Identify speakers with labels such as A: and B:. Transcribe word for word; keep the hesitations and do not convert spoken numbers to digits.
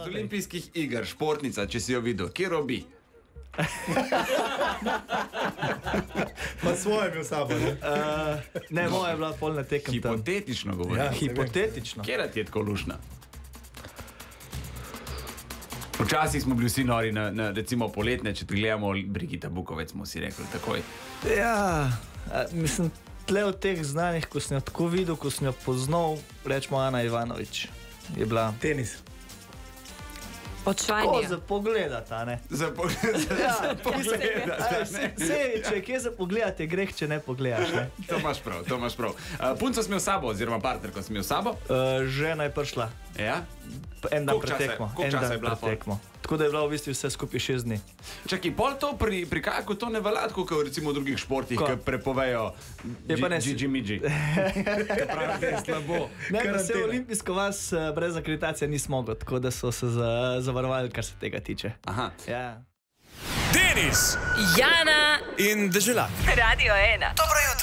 A: z olimpijskih iger, športnica, če si jo videl, kje robi?
B: Pa svoje bil sabo, ne?
C: Uh, ne, moja je bila polna tekem.
A: Hipotetično govorim.
C: Ja, hipotetično.
A: Kjera ti je tako lušna? Včasih smo bili vsi nori na, na recimo poletne, če gledamo Brigita Bukovec, smo si rekli takoj.
C: Ja, a, mislim, tle od teh znanih, ko sem jo tako videl, ko sem jo poznal, rečemo Ana Ivanović, je bila...
B: Tenis.
D: Odšvajnija.
C: Ko za pogledat, a ne?
A: Za pogledat,
C: Ja,
A: za pogledat,
C: Aj, se, se, če je kje za pogledat, je greh, če ne pogledaš, ne?
A: To imaš prav, to imaš prav. Uh, punco smo v sabo, oziroma partnerko smo v sabo.
C: Uh, žena je prišla.
A: Ja?
C: En dan
A: Koliko časa je-
C: pretekmo.
A: koliko
C: En
A: časa
C: dan
A: je bila pol?
C: pretekmo. Tako da je bila v bistvu vse skupaj šest dni.
A: Čakaj, pol to pri, pri kajaku to ne velja, tako kot recimo v drugih športih,
C: Ko?
A: ki prepovejo
C: Je pa ne-
A: dži-dži-midži. Pravi, da je slabo.
C: Ne, pa se
B: Karantena.
C: v olimpijsko vas eh, brez akreditacije nisi mogel, tako da so se za, zavarovali, kar se tega tiče.
A: Aha.
C: Ja.
E: Denis
D: Jana
E: in Deželak.
D: Radio ena.
E: Dobro jutro.